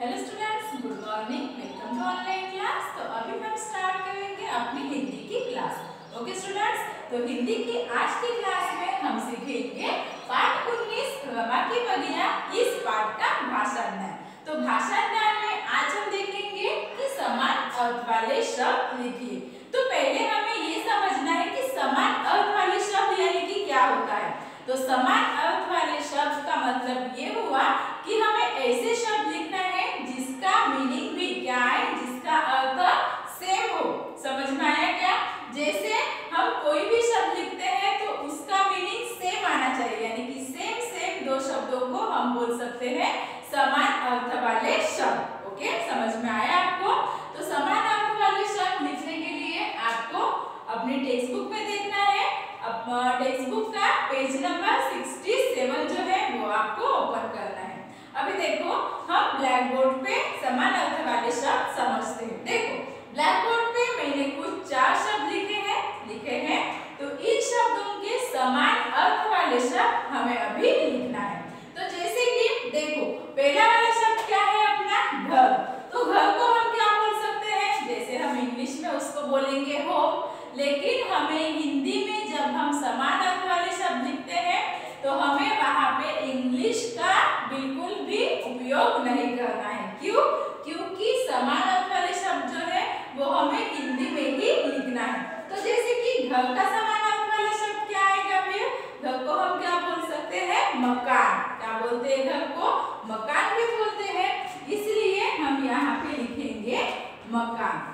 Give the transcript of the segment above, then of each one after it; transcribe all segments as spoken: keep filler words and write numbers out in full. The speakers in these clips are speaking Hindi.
Hello students, good morning. Welcome to online class. तो अभी हम स्टार्ट करेंगे अपनी हिंदी की क्लास। ओके स्टूडेंट्स, तो हिंदी की आज की क्लास में हम सीखेंगे पाठ उन्नीस रमा की बगिया, इस पाठ का भाषा ज्ञान। तो भाषा ज्ञान में आज हम देखेंगे कि समान अर्थ वाले शब्द लिखिए। तो पहले हमें ये समझना है कि समान अर्थ वाले शब्द यानी कि क्या होता है। तो समान अर्थ वाले शब्द का मतलब ये हुआ कि हमें ऐसे शब्द लिखना है जिसका मीनिंग भी क्या है, जिसका अर्थ सेम हो। समझ में आया क्या? जैसे हम कोई भी शब्द लिखते हैं तो उसका मीनिंग सेम आना चाहिए, यानी कि सेम सेम दो शब्दों को हम बोल सकते हैं समान अर्थ वाले शब्द। ओके, समझ में आया आपको? तो समान अर्थ वाले शब्द लिखने के लिए आपको अपनी टेक्स्ट बुक में देखना है। टेक्स्ट बुक का पेज नंबर सड़सठ जो है वो आपको ओपन करना है। अभी देखो, हम ब्लैक बोर्ड पे समान अर्थ वाले शब्द समझते हैं। देखो, ब्लैक बोर्ड पे मैंने कुछ चार शब्द लिखे हैं लिखे हैं तो इन शब्दों के समान अर्थ वाले शब्द हमें अभी लिखना है। तो जैसे कि देखो, पहला वाला शब्द क्या है अपना? घर। तो घर को हम क्या बोल सकते हैं? जैसे हम इंग्लिश में उसको बोलेंगे होम, लेकिन हमें हिंदी में जब हम समान अर्थ वाले शब्द लिखते हैं तो हमें वहां पे इंग्लिश का बिल्कुल भी उपयोग नहीं करना है। क्यों? क्योंकि समान अर्थ वाले शब्द जो है वो हमें हिंदी में ही लिखना है। तो जैसे कि घर का समान अर्थ वाला शब्द क्या आएगा? फिर घर को हम क्या बोल सकते हैं? मकान। क्या बोलते हैं घर को? मकान भी बोलते हैं, इसलिए हम यहाँ पे लिखेंगे मकान।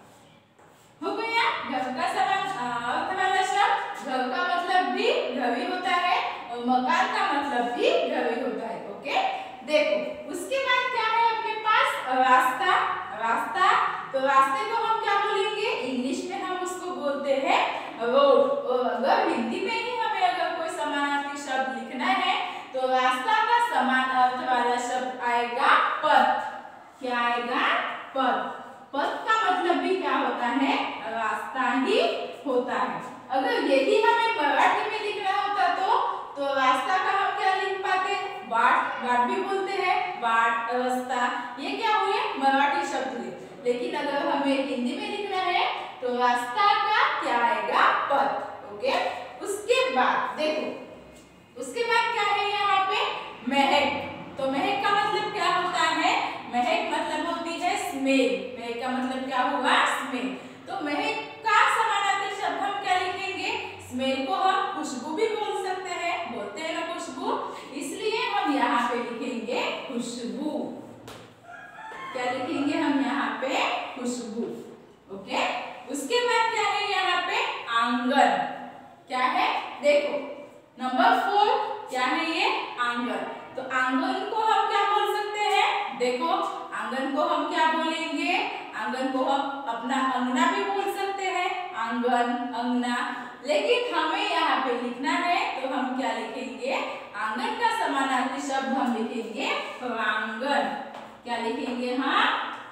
हो गया घर का समान अर्थ वाला शब्द। घर का मतलब भी घर ही होता है और मकान का मतलब भी घर ही होता है। ओके, देखो उसके बाद क्या है अपने पास? रास्ता। रास्ता, तो रास्ते को हम क्या बोलेंगे? इंग्लिश में हम उसको बोलते हैं रोड। और अगर हिंदी में ही हमें अगर कोई समानार्थी शब्द लिखना है तो रास्ता का समान अर्थ वाला शब्द आएगा पथ। क्या आएगा? पथ। पथ का मतलब भी क्या होता है? रास्ता ही होता है। अगर यही हमें मराठी में लिखना होता तो तो रास्ता का हम क्या लिख पाते? बाट। बाट भी बोलते हैं, बाट, रास्ता, ये क्या हुए? मराठी शब्द हुए। लेकिन अगर हमें हिंदी में लिखना है तो रास्ता का क्या आएगा? पथ। ओके, उसके बाद देखो, उसके बाद क्या है यहाँ पे? महक। तो महक का मतलब क्या होता है? महक मतलब होती है स्मेल। महक का मतलब क्या हुआ? स्मेल। तो महक का समानार्थी शब्द हम क्या लिखेंगे? स्मेल को हम खुशबू भी बोल सकते हैं, बोलते हैं ना खुशबू, इसलिए हम यहाँ पे लिखेंगे खुशबू। क्या लिखेंगे हम यहाँ पे? खुशबू। ओके, उसके बाद क्या है यहाँ पे? आंगन। क्या है? देखो नंबर फोर क्या है ये? आंगन। तो आंगन को हम क्या बोल सकते हैं? देखो, आंगन को हम क्या बोलेंगे? आंगन को हम अपना अंगना भी बोल सकते हैं, आंगन, अंगना। लेकिन हमें यहाँ पे लिखना है तो हम क्या लिखेंगे? आंगन का समानार्थी शब्द हम लिखेंगे प्रांगण। क्या लिखेंगे? हाँ,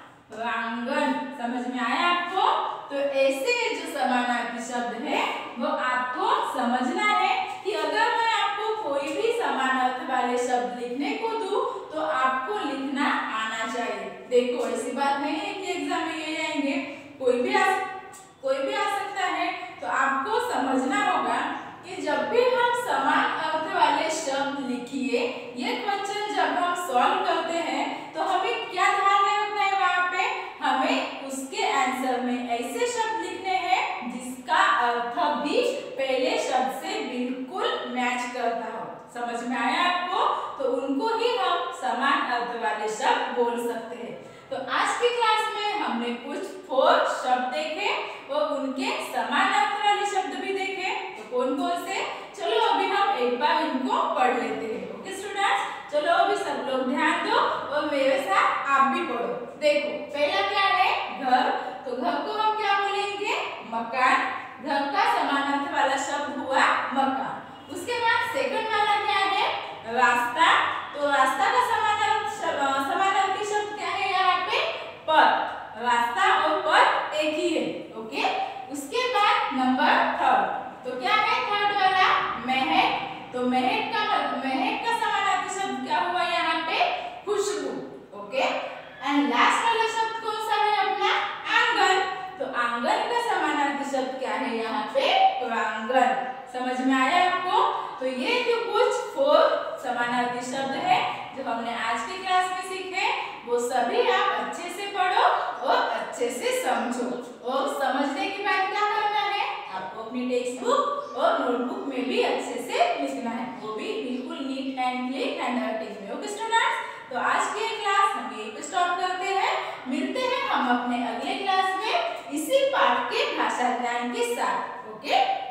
प्रांगण। समझ में आया आपको? तो ऐसे जो समानार्थी शब्द है वो आपको समझना है कि अगर मैं आपको कोई भी समान अर्थ वाले शब्द लिखने को दूं तो आपको लिखना आना चाहिए। देखो, ऐसी बात नहीं है कि एग्जाम में ये आएंगे, कोई भी आ कोई भी आ सकता है। तो आपको समझना होगा कि जब भी हम समान अर्थ वाले शब्द लिखिए, ये क्वेश्चन जब हम सॉल्व करते हैं तो हमें क्या ध्यान में रखना है? वहां पे हमें उसके आंसर में ऐसे शब्द लिखने हैं जिसका अर्थ भी पहले शब्द से बिल्कुल मैच करता हो। समझ में आया आपको? तो उनको ही हम समान अर्थ वाले शब्द बोल सकते हैं। तो आज की क्लास में हमने कुछ फोर शब्द देखे और उनके समान अर्थ वाले शब्द भी देखे। तो कौन कौन से? चलो अभी हम एक बार इनको पढ़ लेते हैं। ओके स्टूडेंट्स, चलो अभी सब लोग ध्यान दो और मेरे साथ आप भी पढ़ो। देखो, पहला क्या है? घर। तो घर को हम क्या बोलेंगे? मकान। घर का समान अर्थ वाला शब्द हुआ मकान। उसके बाद सेकंड वाला क्या है? रास्ता। तो रास्ता का समानार्थी समानार्थी शब्द क्या है यहाँ पे? पथ। रास्ता और पथ एक ही है। ओके, उसके बाद नंबर थर्ड, तो क्या है थर्ड वाला? महक। तो महक का महक का समानार्थी शब्द क्या हुआ यहाँ पे? खुशबू। ओके, चित्रांगन। समझ में आया आपको? तो ये जो कुछ फोर समानार्थी शब्द है जो हमने आज की क्लास में सीखे, वो सभी आप अच्छे से पढ़ो और अच्छे से समझो। और समझने के बाद क्या करना है, आपको अपनी टेक्स्ट बुक और नोटबुक में भी अच्छे से लिखना है, वो भी बिल्कुल नीट एंड क्लीन हैंडराइटिंग में। ओके स्टूडेंट्स, तो आज की क्लास हम यहीं पे स्टॉप करते हैं। मिलते हैं हम अपने अगले क्लास में इसी पाठ के भाषा ज्ञान के साथ। ओके।